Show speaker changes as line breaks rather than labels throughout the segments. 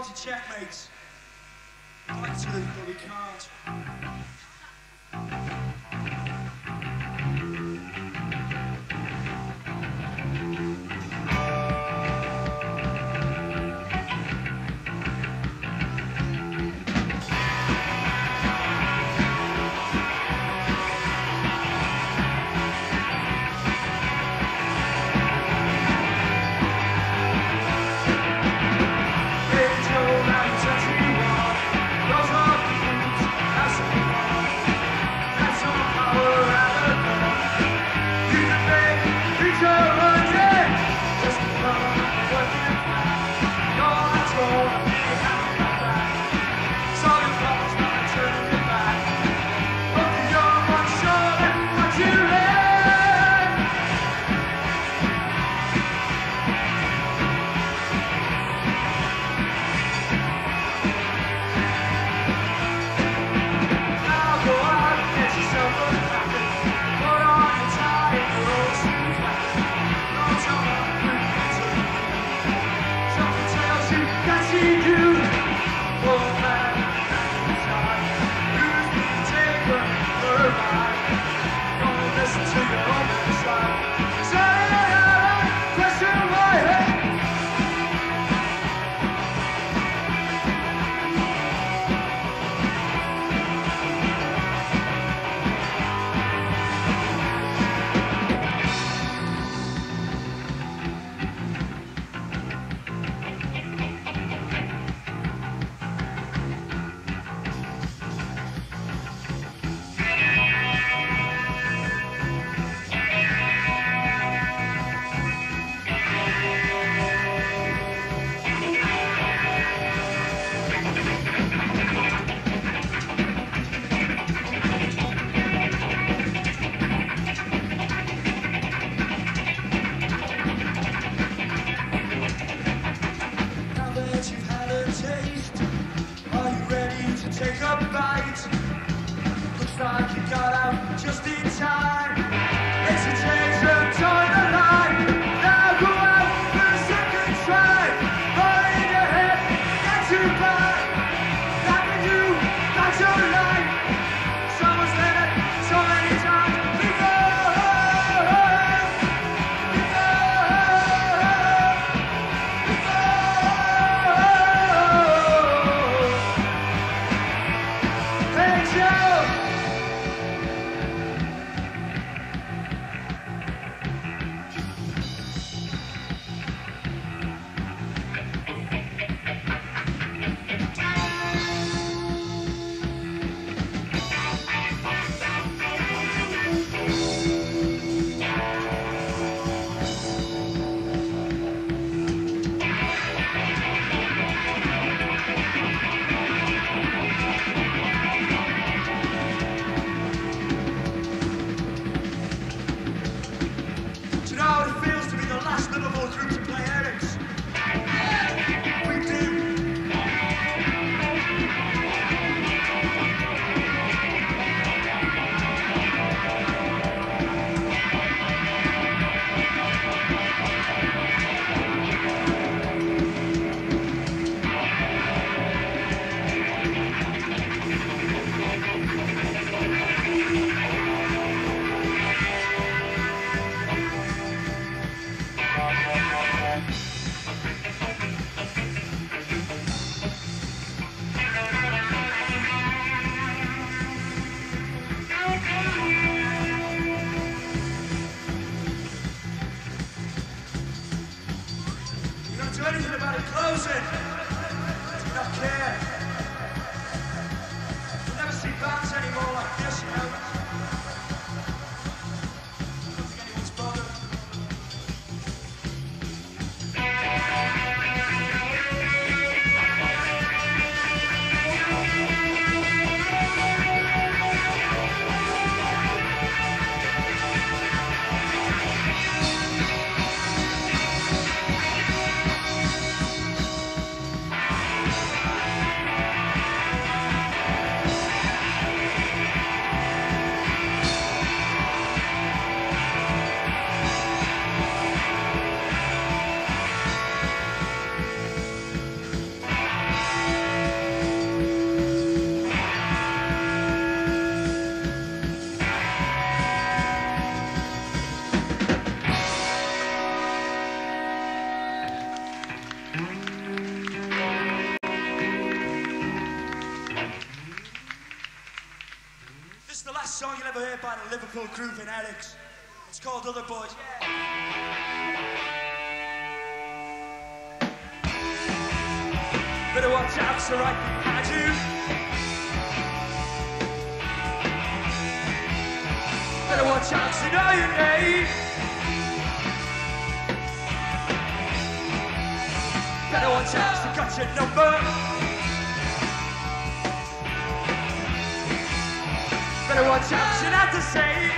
your checkmates. I'd like to, but we can't. Take a bite. Looks like you got out just in time. Hesitation, join the line. Now go out for a second try. Roll in your head, get you by. That can do, that's your life. Someone's done it so many times. We go, we go, we go. Thank you! Do you know how it feels to be the last Liverpool group to play Eric's? We do. You don't do anything about it closing. Do you not care? You'll never see bands anymore like this, you know. I don't think anyone's bothered. by the Liverpool group in Alex. It's called Other Boys. Better watch out, so right behind you. Better watch out, so you know your name. Better watch out, so got your number. Better watch out, so you're not the same.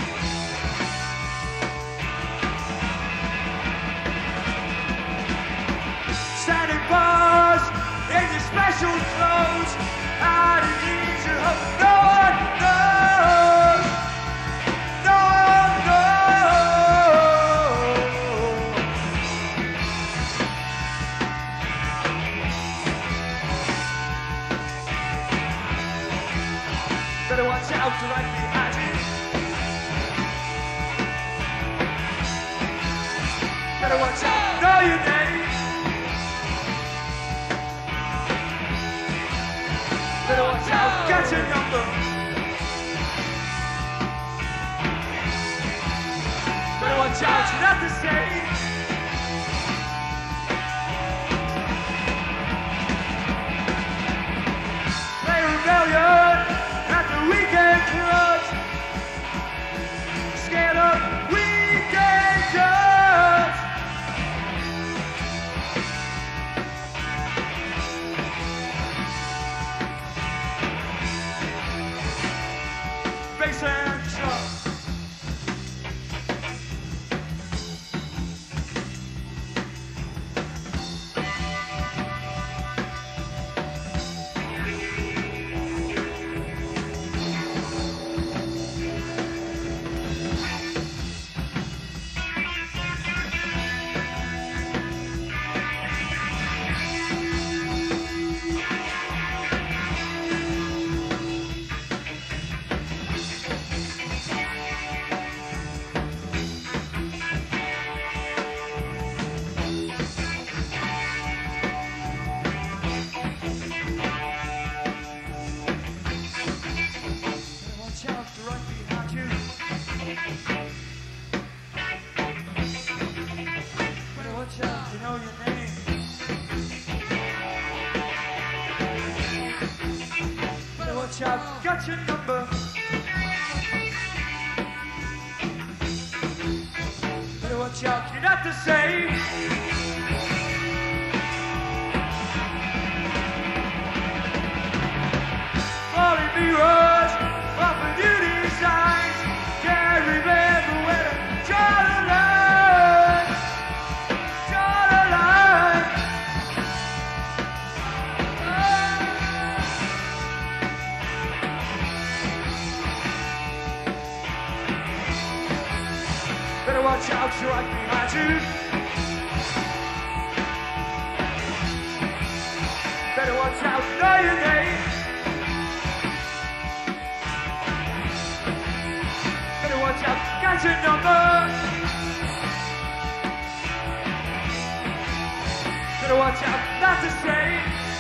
Standing bars in your special clothes. How do you need to hope no one knows? No one knows. Better watch out for right behind you. Better watch out, know your name. Better watch out, got your number. Better watch out, you're not the same. Play rebellion at the weekend clubs. Scared of weekend clubs. Bass and drum. You know your name. Better watch out, got your number. Better watch out, you're not the same. Falling mirrors, offering new designs. Can't remember where to draw the line. Draw the line. Better watch out, you're right behind you. Better watch out, know your name. Better watch out, got your number. Better watch out, not the same.